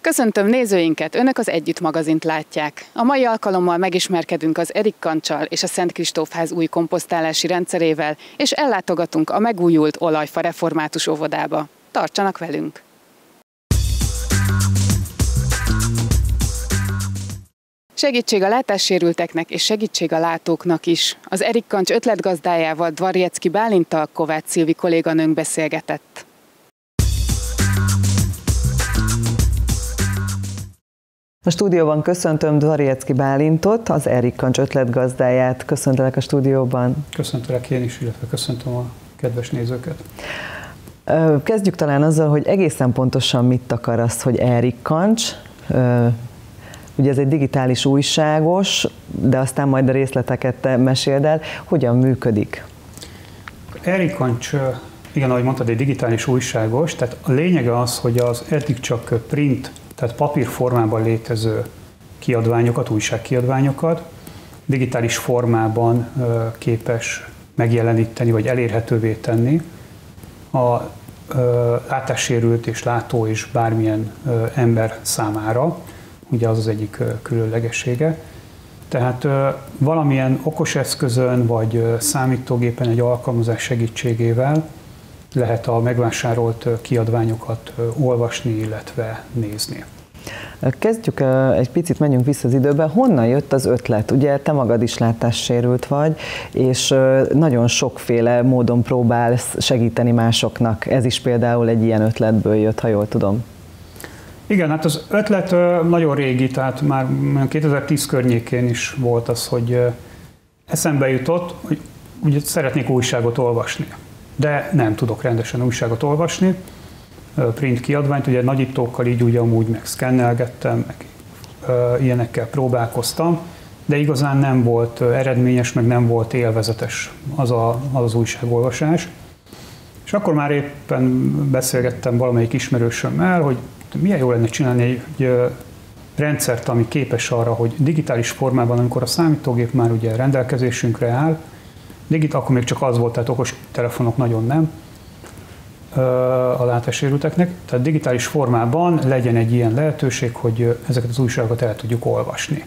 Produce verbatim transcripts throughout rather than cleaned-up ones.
Köszöntöm nézőinket, Önök az Együtt magazint látják. A mai alkalommal megismerkedünk az Erik Kancsal és a Szent Kristófház új komposztálási rendszerével, és ellátogatunk a megújult olajfa református óvodába. Tartsanak velünk! Segítség a látássérülteknek és segítség a látóknak is. Az Erik Kancs ötletgazdájával, Dvarjecki Bálinttal Kovács Szilvi kolléganőnk beszélgetett. A stúdióban köszöntöm Dvarjecki Bálintot, az Erik Kancs ötletgazdáját. Köszöntelek a stúdióban. Köszöntelek én is, illetve köszöntöm a kedves nézőket. Kezdjük talán azzal, hogy egészen pontosan mit akar az, hogy Erik Kancs. Ugye ez egy digitális újságos, de aztán majd a részleteket te meséld el. Hogyan működik? Erik Kancs, igen, ahogy mondtad, egy digitális újságos, tehát a lényege az, hogy az eddig csak print, tehát papírformában létező kiadványokat, újságkiadványokat digitális formában képes megjeleníteni, vagy elérhetővé tenni a látássérült és látó és bármilyen ember számára. Ugye az az egyik különlegessége. Tehát valamilyen okos eszközön vagy számítógépen egy alkalmazás segítségével lehet a megvásárolt kiadványokat olvasni, illetve nézni. Kezdjük egy picit, menjünk vissza az időbe. Honnan jött az ötlet? Ugye te magad is látássérült vagy, és nagyon sokféle módon próbálsz segíteni másoknak. Ez is például egy ilyen ötletből jött, ha jól tudom. Igen, hát az ötlet nagyon régi, tehát már kétezer-tíz környékén is volt az, hogy eszembe jutott, hogy ugye szeretnék újságot olvasni, de nem tudok rendesen újságot olvasni, print kiadványt, ugye nagyítókkal így ugye amúgy meg szkennelgettem, meg ilyenekkel próbálkoztam, de igazán nem volt eredményes, meg nem volt élvezetes az a, az, az újságolvasás. És akkor már éppen beszélgettem valamelyik ismerősömmel, hogy milyen jó lenne csinálni egy rendszert, ami képes arra, hogy digitális formában, amikor a számítógép már ugye rendelkezésünkre áll, digitál, akkor még csak az volt, tehát okos telefonok nagyon nem a látássérülteknek, tehát digitális formában legyen egy ilyen lehetőség, hogy ezeket az újságokat el tudjuk olvasni.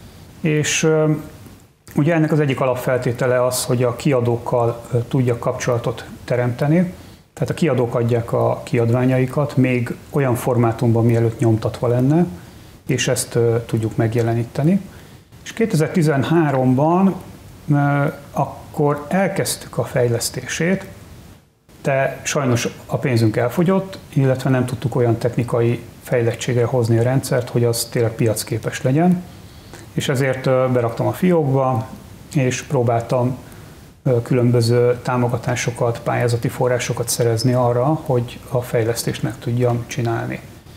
És ugye ennek az egyik alapfeltétele az, hogy a kiadókkal tudjak kapcsolatot teremteni, tehát a kiadók adják a kiadványaikat még olyan formátumban, mielőtt nyomtatva lenne, és ezt uh, tudjuk megjeleníteni. És kétezer-tizenháromban uh, akkor elkezdtük a fejlesztését, de sajnos a pénzünk elfogyott, illetve nem tudtuk olyan technikai fejlettségre hozni a rendszert, hogy az tényleg piacképes legyen. És ezért uh, beraktam a fiókba, és próbáltam különböző támogatásokat, pályázati forrásokat szerezni arra, hogy a fejlesztést meg tudjam csinálni.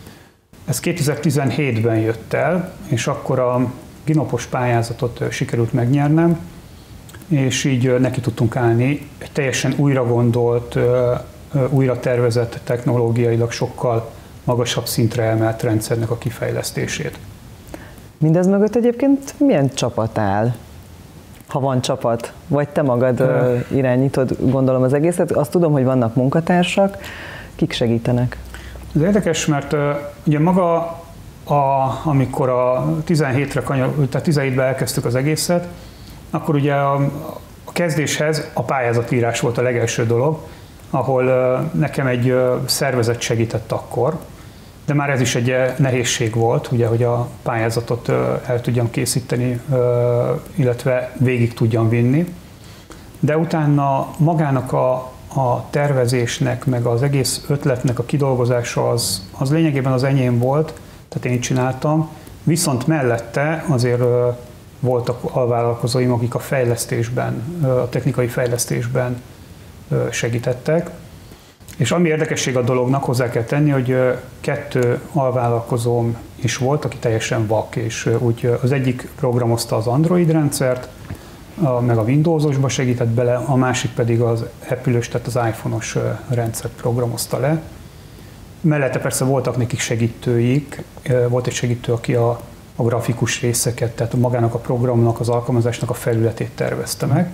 Ez kétezer-tizenhétben jött el, és akkor a Ginopos pályázatot sikerült megnyernem, és így neki tudtunk állni egy teljesen újra gondolt, újra tervezett, technológiailag sokkal magasabb szintre emelt rendszernek a kifejlesztését. Mindez mögött egyébként milyen csapat áll? Ha van csapat, vagy te magad uh, irányítod, gondolom az egészet. Azt tudom, hogy vannak munkatársak, kik segítenek? Ez érdekes, mert uh, ugye maga, a, amikor a tizenhétre, tehát tizenhétben elkezdtük az egészet, akkor ugye a, a kezdéshez a pályázatírás volt a legelső dolog, ahol uh, nekem egy uh, szervezet segített akkor, de már ez is egy nehézség volt, ugye, hogy a pályázatot el tudjam készíteni, illetve végig tudjam vinni. De utána magának a, a tervezésnek, meg az egész ötletnek a kidolgozása az, az lényegében az enyém volt, tehát én csináltam, viszont mellette azért voltak alvállalkozóim, akik a fejlesztésben, a technikai fejlesztésben segítettek. És ami érdekesség a dolognak, hozzá kell tenni, hogy kettő alvállalkozóm is volt, aki teljesen vak, és úgy az egyik programozta az Android rendszert, meg a Windowsosba segített bele, a másik pedig az Apple-ös, tehát az iPhone-os rendszert programozta le. Mellette persze voltak nekik segítőik, volt egy segítő, aki a, a grafikus részeket, tehát magának a programnak, az alkalmazásnak a felületét tervezte meg.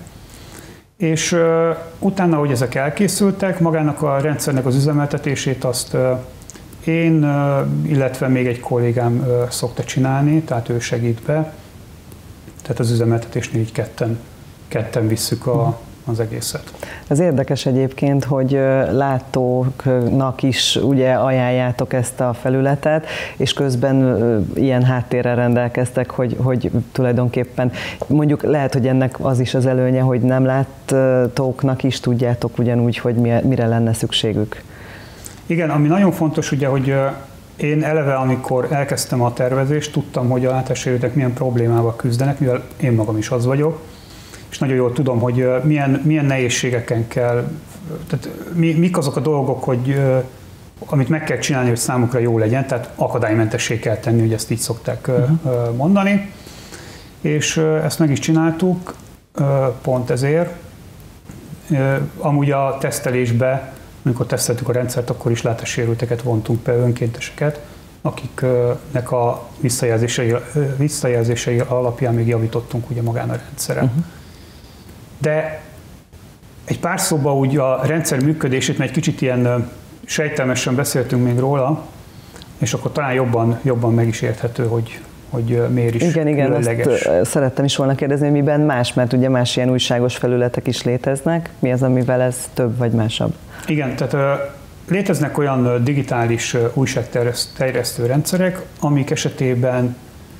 És uh, utána, hogy ezek elkészültek, magának a rendszernek az üzemeltetését azt uh, én, illetve még egy kollégám szokta csinálni, tehát ő segít be. Tehát az üzemeltetésnél így ketten, ketten visszük a, az egészet. Ez érdekes egyébként, hogy látóknak is ugye ajánljátok ezt a felületet, és közben ilyen háttérrel rendelkeztek, hogy, hogy tulajdonképpen mondjuk lehet, hogy ennek az is az előnye, hogy nem látóknak is tudjátok ugyanúgy, hogy mire lenne szükségük. Igen, ami nagyon fontos ugye, hogy én eleve, amikor elkezdtem a tervezést, tudtam, hogy a látássérültek milyen problémával küzdenek, mivel én magam is az vagyok, és nagyon jól tudom, hogy milyen, milyen nehézségeken kell, tehát mi, mik azok a dolgok, hogy, amit meg kell csinálni, hogy számukra jó legyen, tehát akadálymentessé kell tenni, hogy ezt így szokták uh-huh. mondani. És ezt meg is csináltuk, pont ezért. Amúgy a tesztelésbe, amikor teszteltük a rendszert, akkor is látássérülteket vontunk be, önkénteseket, akiknek a visszajelzései, visszajelzései alapján még javítottunk ugye magán a rendszeren. Uh-huh. De egy pár szóban úgy a rendszer működését, mert egy kicsit ilyen sejtelmesen beszéltünk még róla, és akkor talán jobban, jobban meg is érthető, hogy, hogy miért is igen, igen, különleges. Ezt szerettem is volna kérdezni, hogy miben más, mert ugye más ilyen újságos felületek is léteznek. Mi az, amivel ez több vagy másabb? Igen, tehát léteznek olyan digitális újságterjesztő rendszerek, amik esetében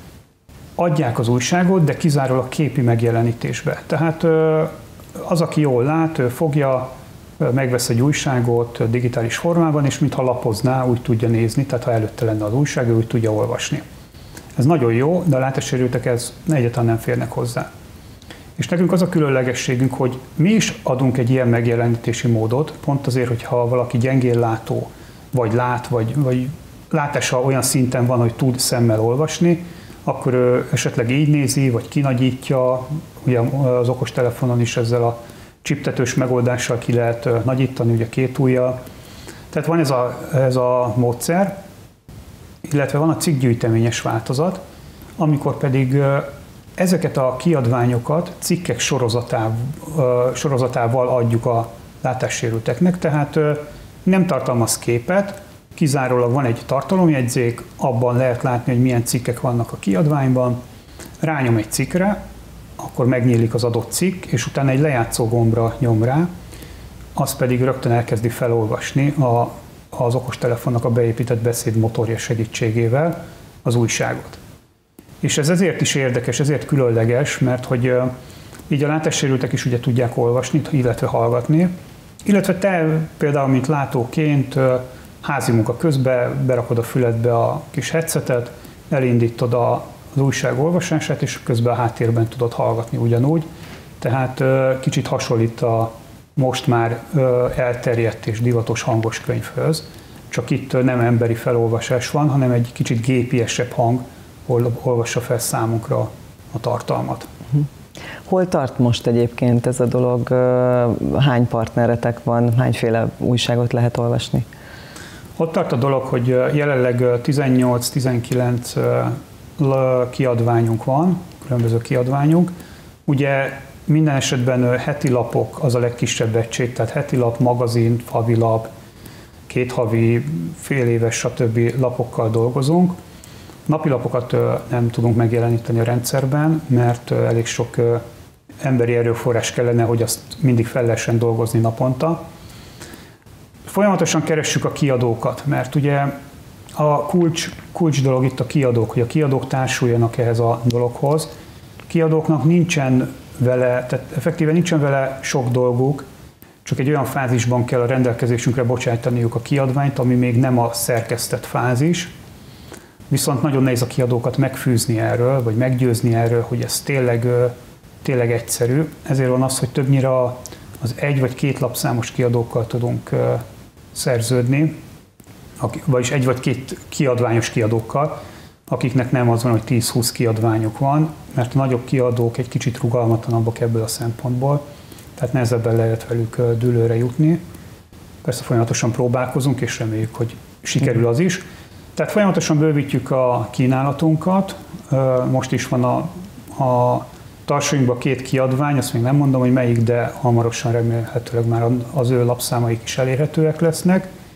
adják az újságot, de kizárólag képi megjelenítésbe. Tehát az, aki jól lát, ő fogja, megvesz egy újságot digitális formában, és mintha lapozná, úgy tudja nézni, tehát ha előtte lenne az újság, ő úgy tudja olvasni. Ez nagyon jó, de a látássérültek ez egyáltalán nem férnek hozzá. És nekünk az a különlegességünk, hogy mi is adunk egy ilyen megjelenítési módot, pont azért, hogyha valaki gyengén látó, vagy lát, vagy, vagy látása olyan szinten van, hogy tud szemmel olvasni, akkor ő esetleg így nézi, vagy kinagyítja, ugye az okostelefonon is ezzel a csiptetős megoldással ki lehet nagyítani, ugye két ujjal. Tehát van ez a, ez a módszer, illetve van a cikkgyűjteményes változat, amikor pedig ezeket a kiadványokat cikkek sorozatával, sorozatával adjuk a látássérülteknek, tehát nem tartalmaz képet, kizárólag van egy tartalomjegyzék, abban lehet látni, hogy milyen cikkek vannak a kiadványban, rányom egy cikkre, akkor megnyílik az adott cikk, és utána egy lejátszó gombra nyom rá, az pedig rögtön elkezdi felolvasni a, az okostelefonnak a beépített beszédmotorja segítségével az újságot. És ez ezért is érdekes, ezért különleges, mert hogy így a látássérültek is ugye tudják olvasni, illetve hallgatni, illetve te például, mint látóként házi munka közben berakod a füledbe a kis headsetet, elindítod az újság olvasását, és közben a háttérben tudod hallgatni ugyanúgy. Tehát kicsit hasonlít a most már elterjedt és divatos hangos könyvhöz, csak itt nem emberi felolvasás van, hanem egy kicsit gépiesebb hang olvassa fel számunkra a tartalmat. Hol tart most egyébként ez a dolog? Hány partneretek van, hányféle újságot lehet olvasni? Ott tart a dolog, hogy jelenleg tizennyolc-tizenkilenc kiadványunk van, különböző kiadványunk. Ugye minden esetben heti lapok az a legkisebb egység, tehát heti lap, magazin, havi lap, két havi, fél éves, stb. Lapokkal dolgozunk. Napilapokat nem tudunk megjeleníteni a rendszerben, mert elég sok emberi erőforrás kellene, hogy azt mindig fel lehessen dolgozni naponta. Folyamatosan keressük a kiadókat, mert ugye a kulcs, kulcs dolog itt a kiadók, hogy a kiadók társuljanak ehhez a dologhoz. Kiadóknak nincsen vele, tehát effektíve nincsen vele sok dolguk, csak egy olyan fázisban kell a rendelkezésünkre bocsájtaniuk a kiadványt, ami még nem a szerkesztett fázis. Viszont nagyon nehéz a kiadókat megfűzni erről, vagy meggyőzni erről, hogy ez tényleg, tényleg egyszerű. Ezért van az, hogy többnyire az egy vagy két lapszámos kiadókkal tudunk szerződni, vagyis egy vagy két kiadványos kiadókkal, akiknek nem az van, hogy tíz-húsz kiadványuk van, mert a nagyobb kiadók egy kicsit rugalmatlanabbak ebből a szempontból, tehát nehezebben lehet velük dűlőre jutni. Persze folyamatosan próbálkozunk, és reméljük, hogy sikerül az is. Tehát folyamatosan bővítjük a kínálatunkat. Most is van a, a tarsainkban két kiadvány, azt még nem mondom, hogy melyik, de hamarosan remélhetőleg már az ő lapszámaik is elérhetőek lesznek.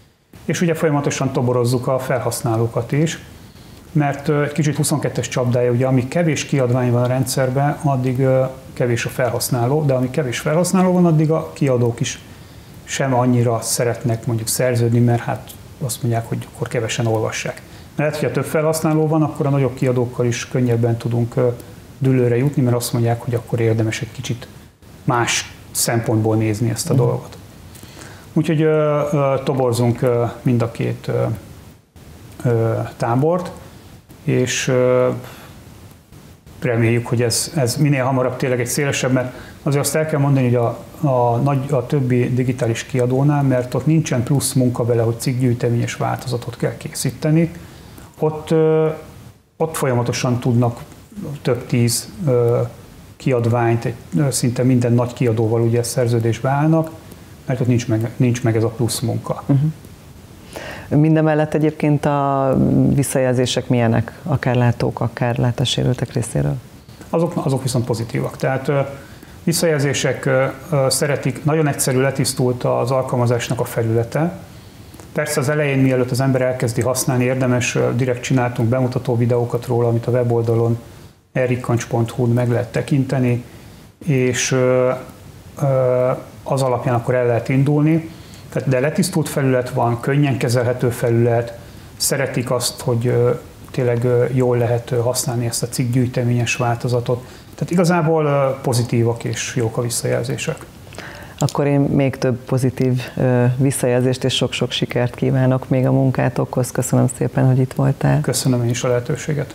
és ugye folyamatosan toborozzuk a felhasználókat is, mert egy kicsit huszonkettes csapdája, ugye amíg kevés kiadvány van a rendszerben, addig kevés a felhasználó, de amíg kevés felhasználó van, addig a kiadók is sem annyira szeretnek mondjuk szerződni, mert hát azt mondják, hogy akkor kevesen olvassák. Mert hogyha több felhasználó van, akkor a nagyobb kiadókkal is könnyebben tudunk dűlőre jutni, mert azt mondják, hogy akkor érdemes egy kicsit más szempontból nézni ezt a mm. dolgot. Úgyhogy ö, ö, toborzunk ö, mind a két ö, ö, tábort, és ö, reméljük, hogy ez, ez minél hamarabb tényleg egy szélesebb, mert azért azt el kell mondani, hogy a, a, nagy, a többi digitális kiadónál, mert ott nincsen plusz munka bele, hogy cikkgyűjteményes változatot kell készíteni, ott, ö, ott folyamatosan tudnak több tíz ö, kiadványt, egy, ö, szinte minden nagy kiadóval ugye szerződésbe állnak, mert ott nincs meg, nincs meg ez a plusz munka. Uh-huh. Mindemellett egyébként a visszajelzések milyenek, akár látók, akár látássérültek részéről? Azok, azok viszont pozitívak. Tehát ö, visszajelzések ö, ö, szeretik, nagyon egyszerű, letisztult az alkalmazásnak a felülete. Persze az elején, mielőtt az ember elkezdi használni, érdemes, ö, direkt csináltunk bemutató videókat róla, amit a weboldalon erikkancs pont hu-n meg lehet tekinteni, és ö, ö, az alapján akkor el lehet indulni. Tehát, de letisztult felület van, könnyen kezelhető felület, szeretik azt, hogy ö, tényleg ö, jól lehet ö, használni ezt a cikkgyűjteményes változatot. Tehát igazából ö, pozitívak és jók a visszajelzések. Akkor én még több pozitív ö, visszajelzést és sok-sok sikert kívánok még a munkátokhoz. Köszönöm szépen, hogy itt voltál. Köszönöm én is a lehetőséget.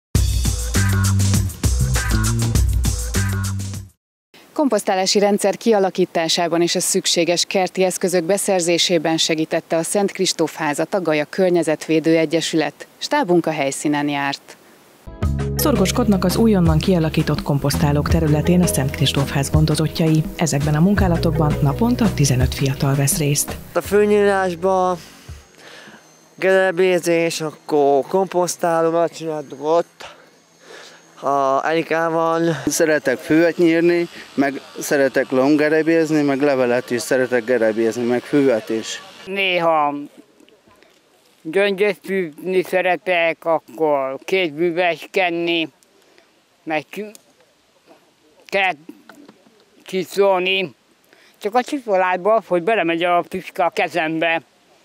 Komposztálási rendszer kialakításában és a szükséges kerti eszközök beszerzésében segítette a Szent Kristóf házat a Gaja Környezetvédő Egyesület. Stábunk a helyszínen járt. Szorgoskodnak az újonnan kialakított komposztálók területén a Szent Kristóf ház gondozottjai. Ezekben a munkálatokban naponta tizenöt fiatal vesz részt. A főnyílásban gerebézés, akkor komposztálómat csináltuk ott. A Erikával. Szeretek füvet nyírni, meg szeretek lomgerebézni, meg levelet is szeretek gerebézni, meg füvet is. Néha gyöngyöt fűzni szeretek, akkor kézbűveskedni, meg kell csiszolni. Csak a csiszolásban, hogy belemegy a füstke a kezembe.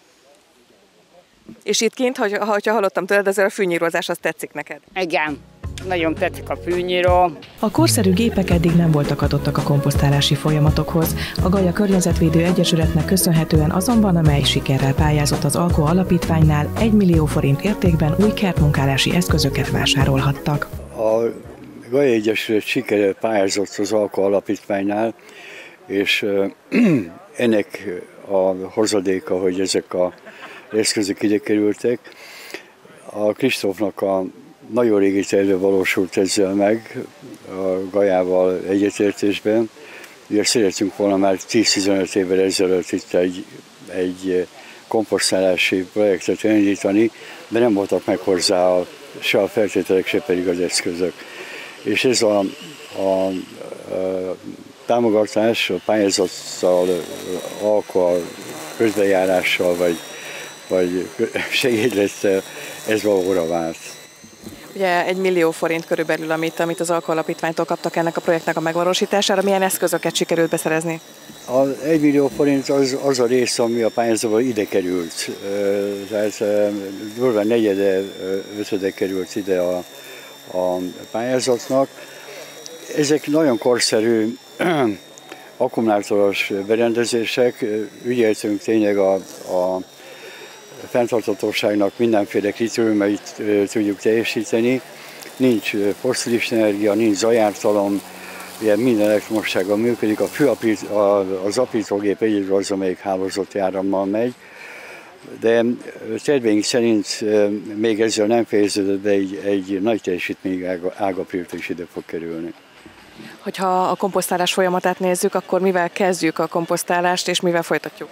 És itt kint, hogy, ha hallottam tőled, ezzel a fűnyírozás az tetszik neked? Igen. Nagyon tetszik a fűnyíró. A korszerű gépek eddig nem voltak adottak a komposztálási folyamatokhoz. A Gaja Környezetvédő Egyesületnek köszönhetően azonban, amely sikerrel pályázott az Alko Alapítványnál, egy millió forint értékben új kertmunkálási eszközöket vásárolhattak. A Gaja Egyesület sikerrel pályázott az Alko Alapítványnál, és ennek a hozadéka, hogy ezek az eszközök ide kerültek. A Kristófnak a nagyon régi terve valósult ezzel meg, a Gajával egyetértésben. Ugye szeretünk volna már tíz-tizenöt évvel ezelőtt itt egy, egy komposztálási projektet elindítani, de nem voltak meg hozzá a, se a feltételek, se pedig az eszközök. És ez a, a, a támogatás a pályázattal, alkohol, közbejárással vagy, vagy segédlettel, ez valóra vált. Ugye egy millió forint körülbelül, amit, amit az Alko Alapítványtól kaptak ennek a projektnek a megvalósítására. Milyen eszközöket sikerült beszerezni? Az egy millió forint az, az a rész, ami a pályázatból ide került. Tehát durván negyede, ötöde került ide a, a pályázatnak. Ezek nagyon korszerű akkumulátoros berendezések. Ügyeltünk tényleg a, a fenntarthatóságnak mindenféle kritériumait tudjuk teljesíteni. Nincs fosszilis energia, nincs zajártalom, ilyen minden elektromossággal működik. A fő az aprítógép egyedül az, amelyik hálózati árammal megy, de terveink szerint még ezzel nem fejeződött be, egy, egy nagy teljesítmény ágaprírt is ide fog kerülni. Hogyha a komposztálás folyamatát nézzük, akkor mivel kezdjük a komposztálást és mivel folytatjuk?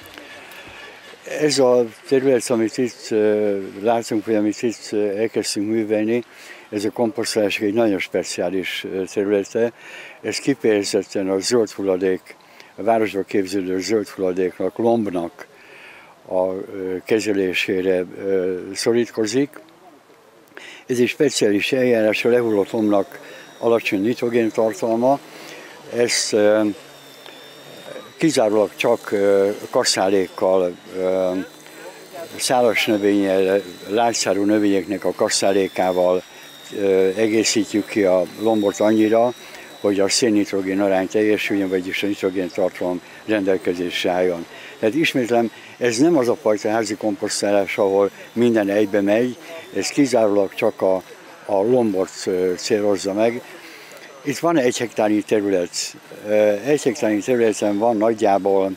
Ez a terület, amit itt látunk, vagy amit itt elkezdtünk művelni, ez a komposztálás egy nagyon speciális területe. Ez kifejezetten a zöld hulladék, a városba képződő zöld hulladéknak, lombnak a kezelésére szorítkozik. Ez egy speciális eljárás, a lehullott lombnak alacsony nitrogén tartalma. Ez kizárólag csak kasszálékkal, szálas növényel, lágyszárú növényeknek a kasszálékával egészítjük ki a lombot annyira, hogy a szénnitrogén arány teljesüljön, vagyis a nitrogén tartalom rendelkezésre álljon. Tehát ismétlem, ez nem az a fajta házi komposztálás, ahol minden egybe megy, ez kizárólag csak a, a lombot célozza meg. Itt van egy hektárnyi terület. Egy hektárnyi területen van nagyjából,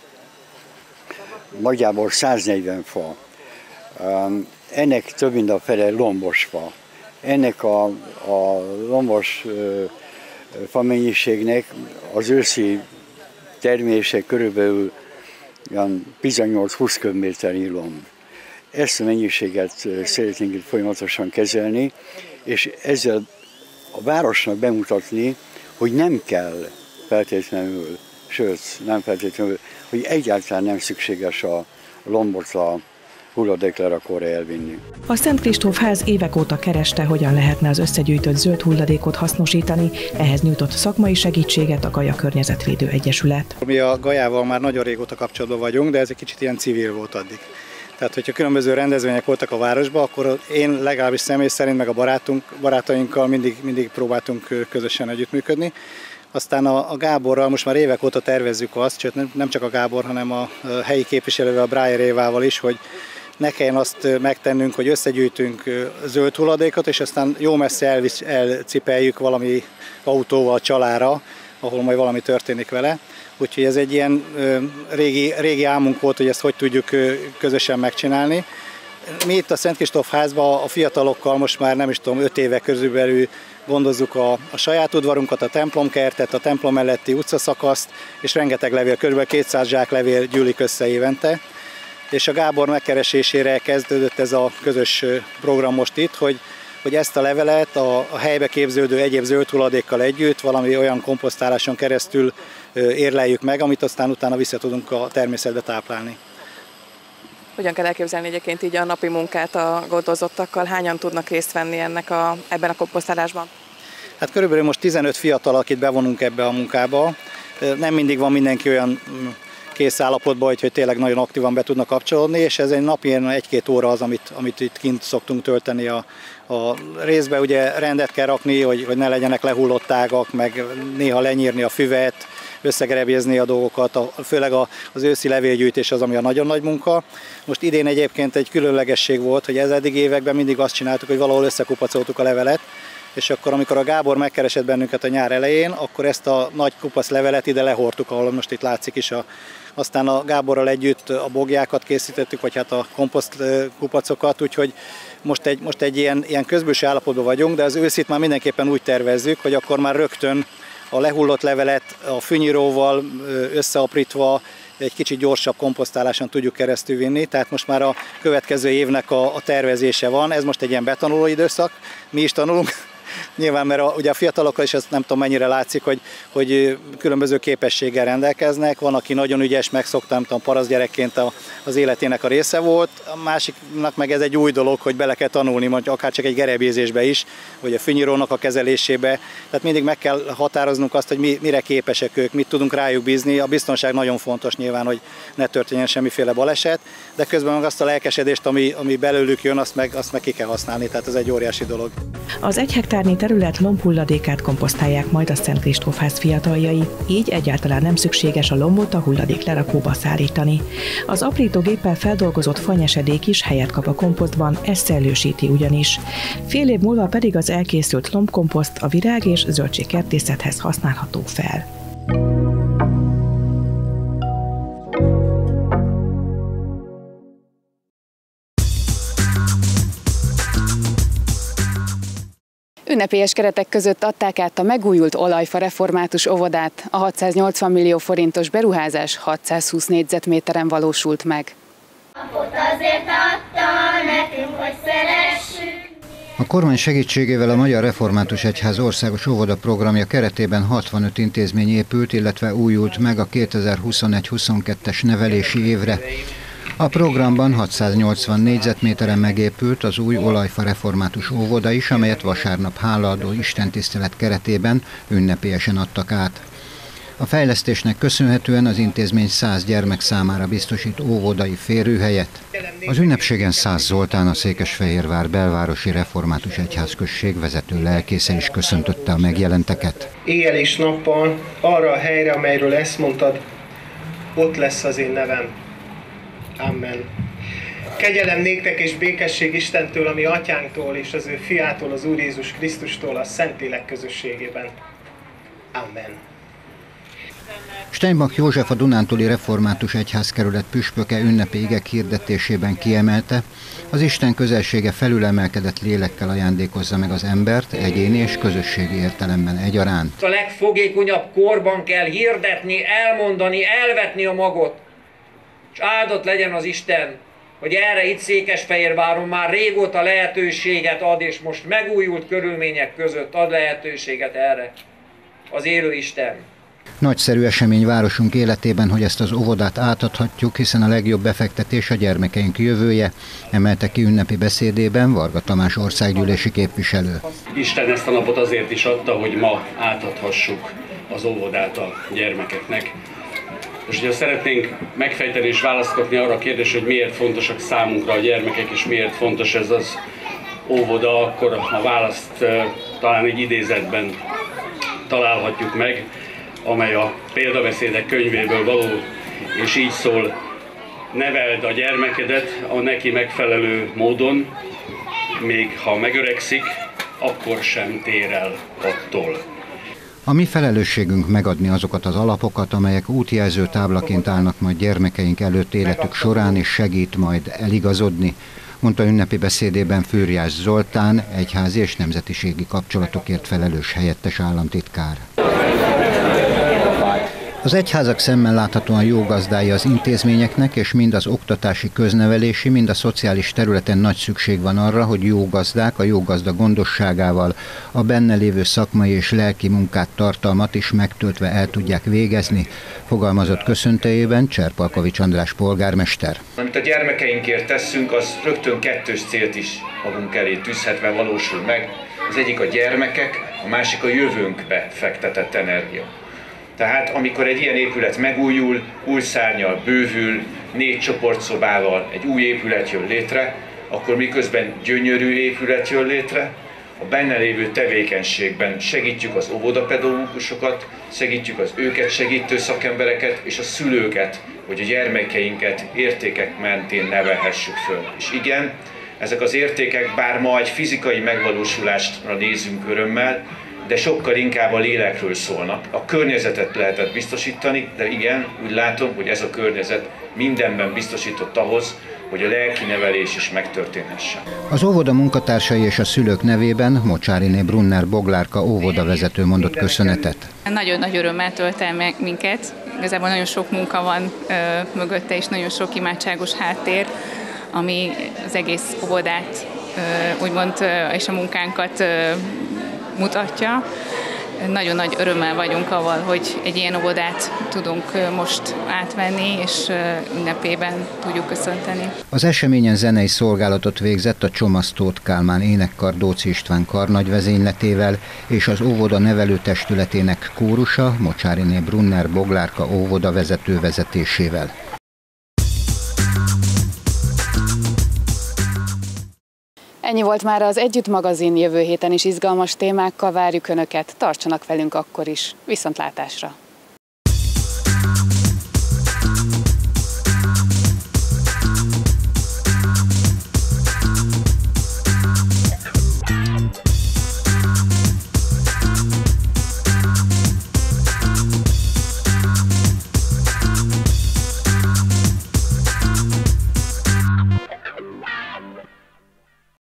nagyjából száznegyven fa. Ennek több mint a fele lombos fa. Ennek a, a lombos fa mennyiségnek az őszi termése körülbelül tizennyolc-húsz köbméternyi lomb. Ezt a mennyiséget szeretnénk itt folyamatosan kezelni, és ezzel a városnak bemutatni, hogy nem kell feltétlenül, sőt, nem feltétlenül, hogy egyáltalán nem szükséges a lombot a hulladéklerakóra elvinni. A Szent Kristóf ház évek óta kereste, hogyan lehetne az összegyűjtött zöld hulladékot hasznosítani, ehhez nyújtott szakmai segítséget a Gaja Környezetvédő Egyesület. Mi a Gajával már nagyon régóta kapcsolatban vagyunk, de ez egy kicsit ilyen civil volt addig. Tehát, hogyha különböző rendezvények voltak a városban, akkor én legalábbis személy szerint, meg a barátunk, barátainkkal mindig, mindig próbáltunk közösen együttműködni. Aztán a, a Gáborral most már évek óta tervezzük azt, sőt nem, nem csak a Gábor, hanem a helyi képviselővel, a Brájer Évával is, hogy ne kelljen azt megtennünk, hogy összegyűjtünk zöld hulladékot, és aztán jó messze elvisz, elcipeljük valami autóval csalára, ahol majd valami történik vele. Úgyhogy ez egy ilyen régi, régi álmunk volt, hogy ezt hogy tudjuk közösen megcsinálni. Mi itt a Szent Kristóf házban a fiatalokkal most már nem is tudom, öt éve körülbelül gondozzuk a, a saját udvarunkat, a templomkertet, a templom melletti utcaszakaszt, és rengeteg levél, kb. kétszáz zsák levél gyűlik össze évente. És a Gábor megkeresésére kezdődött ez a közös program most itt, hogy, hogy ezt a levelet a, a helybe képződő egyéb zöld hulladékkal együtt valami olyan komposztáláson keresztül érleljük meg, amit aztán utána vissza tudunk a természetbe táplálni. Hogyan kell elképzelni egyébként így a napi munkát a gondozottakkal? Hányan tudnak részt venni ennek a, ebben a komposztálásban? Hát körülbelül most tizenöt fiatal, akit bevonunk ebbe a munkába. Nem mindig van mindenki olyan kész állapotban, hogy, hogy tényleg nagyon aktívan be tudnak kapcsolódni, és ez egy napi egy-két óra az, amit, amit itt kint szoktunk tölteni a, a részbe. Ugye rendet kell rakni, hogy, hogy ne legyenek lehullott ágak, meg néha lenyírni a füvet, összegerebjezni a dolgokat, a, főleg a, az őszi levélgyűjtés az, ami a nagyon nagy munka. Most idén egyébként egy különlegesség volt, hogy ez eddig években mindig azt csináltuk, hogy valahol összekupacoltuk a levelet, és akkor, amikor a Gábor megkeresett bennünket a nyár elején, akkor ezt a nagy kupac levelet ide lehordtuk, ahol most itt látszik is. A, aztán a Gáborral együtt a bogjákat készítettük, vagy hát a komposzt kupacokat, úgyhogy most egy, most egy ilyen, ilyen közbőső állapotban vagyunk, de az őszit már mindenképpen úgy tervezzük, hogy akkor már rögtön a lehullott levelet a fűnyíróval összeaprítva egy kicsit gyorsabb komposztáláson tudjuk keresztül vinni, tehát most már a következő évnek a, a tervezése van, ez most egy ilyen betanuló időszak, mi is tanulunk. Nyilván, mert a, ugye a fiatalokkal is ezt nem tudom mennyire látszik, hogy, hogy különböző képességgel rendelkeznek. Van, aki nagyon ügyes, megszokta, nem tudom, parasztgyerekként a, az életének a része volt. A másiknak meg ez egy új dolog, hogy bele kell tanulni, mondjuk akár csak egy gerebézésbe is, vagy a fűnyírónak a kezelésébe. Tehát mindig meg kell határoznunk azt, hogy mi, mire képesek ők, mit tudunk rájuk bízni. A biztonság nagyon fontos nyilván, hogy ne történjen semmiféle baleset, de közben meg azt a lelkesedést, ami, ami belőlük jön, azt meg, azt meg ki kell használni, tehát ez egy óriási dolog. Az egy hektárnyi terület lombhulladékát komposztálják majd a Szent Kristóf ház fiataljai, így egyáltalán nem szükséges a lombot a hulladék lerakóba szállítani. Az aprítógéppel feldolgozott fanyesedék is helyet kap a komposztban, ez szellősíti ugyanis. Fél év múlva pedig az elkészült lombkomposzt a virág- és zöldségkertészethez használható fel. Ünnepélyes keretek között adták át a megújult olajfa református óvodát. A hatszáznyolcvan millió forintos beruházás hatszázhúsz négyzetméteren valósult meg. Azért adta nekünk, hogy szeressük. A kormány segítségével a Magyar Református Egyház országos óvoda programja keretében hatvanöt intézmény épült, illetve újult meg a kétezer-huszonegy huszonkettes nevelési évre. A programban hatszáznyolcvan négyzetméteren megépült az új olajfa református óvoda is, amelyet vasárnap hálaadó istentisztelet keretében ünnepélyesen adtak át. A fejlesztésnek köszönhetően az intézmény száz gyermek számára biztosít óvodai férőhelyet. Az ünnepségen Szász Zoltán, a Székesfehérvár belvárosi református egyházközség vezető lelkésze is köszöntötte a megjelenteket. Éjjel és nappal arra a helyre, amelyről ezt mondtad, ott lesz az én nevem. Amen. Kegyelem néktek és békesség Istentől, ami atyánktól és az ő fiától, az Úr Jézus Krisztustól, a Szentlélek közösségében. Amen. Steinbach József, a Dunántúli Református Egyházkerület püspöke ünnepi igek hirdetésében kiemelte, az Isten közelsége felülemelkedett lélekkel ajándékozza meg az embert egyéni és közösségi értelemben egyaránt. A legfogékonyabb korban kell hirdetni, elmondani, elvetni a magot, és áldott legyen az Isten, hogy erre itt Székesfehérváron már régóta lehetőséget ad, és most megújult körülmények között ad lehetőséget erre az élő Isten. Nagyszerű esemény városunk életében, hogy ezt az óvodát átadhatjuk, hiszen a legjobb befektetés a gyermekeink jövője, emelte ki ünnepi beszédében Varga Tamás országgyűlési képviselő. Isten ezt a napot azért is adta, hogy ma átadhassuk az óvodát a gyermekeknek. És ugye szeretnénk megfejteni és választ kapni arra a kérdésre, hogy miért fontosak számunkra a gyermekek, és miért fontos ez az óvoda, akkor a választ talán egy idézetben találhatjuk meg, amely a példabeszédek könyvéből való, és így szól: neveld a gyermekedet a neki megfelelő módon, még ha megöregszik, akkor sem tér el attól. A mi felelősségünk megadni azokat az alapokat, amelyek útjelző táblaként állnak majd gyermekeink előtt életük során, és segít majd eligazodni, mondta ünnepi beszédében Fűrjás Zoltán, egyházi és nemzetiségi kapcsolatokért felelős helyettes államtitkár. Az egyházak szemmel láthatóan jó gazdái az intézményeknek, és mind az oktatási, köznevelési, mind a szociális területen nagy szükség van arra, hogy jó gazdák a jó gazda gondosságával a benne lévő szakmai és lelki munkát, tartalmat is megtöltve el tudják végezni, fogalmazott köszöntőjében Cserpalkovics András polgármester. Amit a gyermekeinkért teszünk, az rögtön kettős célt is magunk elé tűzhetve valósul meg. Az egyik a gyermekek, a másik a jövőnkbe fektetett energia. Tehát amikor egy ilyen épület megújul, új szárnyal bővül, négy csoportszobával egy új épület jön létre, akkor miközben gyönyörű épület jön létre, a benne lévő tevékenységben segítjük az óvodapedagógusokat, segítjük az őket segítő szakembereket és a szülőket, hogy a gyermekeinket értékek mentén nevelhessük föl. És igen, ezek az értékek bár ma egy fizikai megvalósulásra nézünk örömmel, de sokkal inkább a lélekről szólnak. A környezetet lehetett biztosítani, de igen, úgy látom, hogy ez a környezet mindenben biztosított ahhoz, hogy a lelki nevelés is megtörténhessen. Az óvoda munkatársai és a szülők nevében Mocsáriné Brunner Boglárka óvodavezető mondott köszönetet. Nagyon nagy örömmel tölt el meg minket. Igazából nagyon sok munka van ö, mögötte, és nagyon sok imádságos háttér, ami az egész óvodát, ö, úgymond, ö, és a munkánkat ö, mutatja. Nagyon nagy örömmel vagyunk avval, hogy egy ilyen óvodát tudunk most átvenni, és ünnepében tudjuk köszönteni. Az eseményen zenei szolgálatot végzett a Csomasz Tóth Kálmán énekkar Dóczy István karnagy vezényletével, és az óvoda nevelőtestületének kórusa Mocsáriné Brunner Boglárka óvoda vezető vezetésével. Ennyi volt már az Együtt magazin, jövő héten is izgalmas témákkal várjuk Önöket, tartsanak velünk akkor is. Viszontlátásra!